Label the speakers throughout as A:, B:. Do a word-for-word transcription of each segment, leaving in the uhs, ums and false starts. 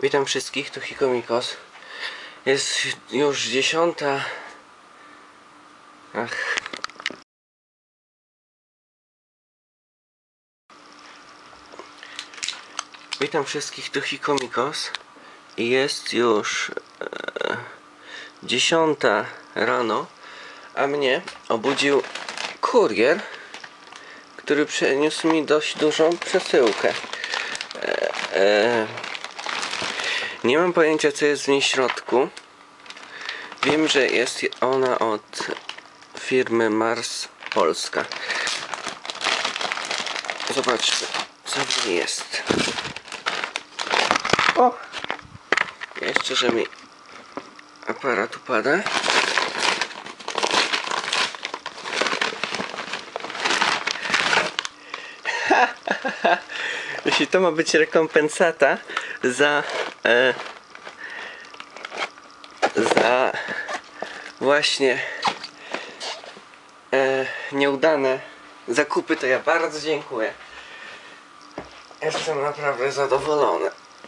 A: Witam wszystkich, tu Hikomikos. Jest już dziesiąta. Ach. Witam wszystkich, tu Hikomikos. I jest już e, dziesiąta rano, a mnie obudził kurier, który przeniósł mi dość dużą przesyłkę. E, e, nie mam pojęcia, co jest w niej w środku. Wiem, że jest ona od firmy Mars Polska. Zobaczmy, co w niej jest. O! Jeszcze, że mi aparat upada. Jeśli to ma być rekompensata za e, za właśnie e, nieudane zakupy, to ja bardzo dziękuję. Jestem naprawdę zadowolony.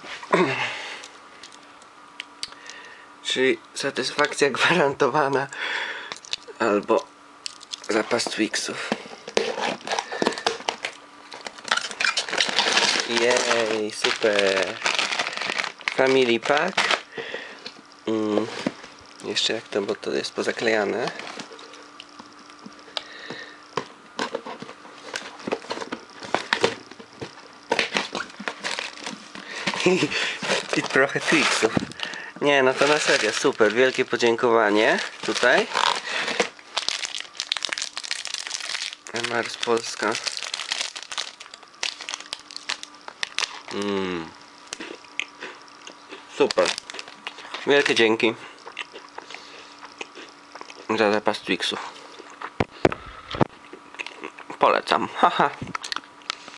A: Czyli satysfakcja gwarantowana albo zapas Twixów. Jej, super. Family Pack. Mm. Jeszcze jak to, bo to jest pozaklejane. I trochę Twixów. Nie, no to na serio, super. Wielkie podziękowanie tutaj. Mars Polska. Mm. Super. Wielkie dzięki za zapas Twixów. Polecam. Haha.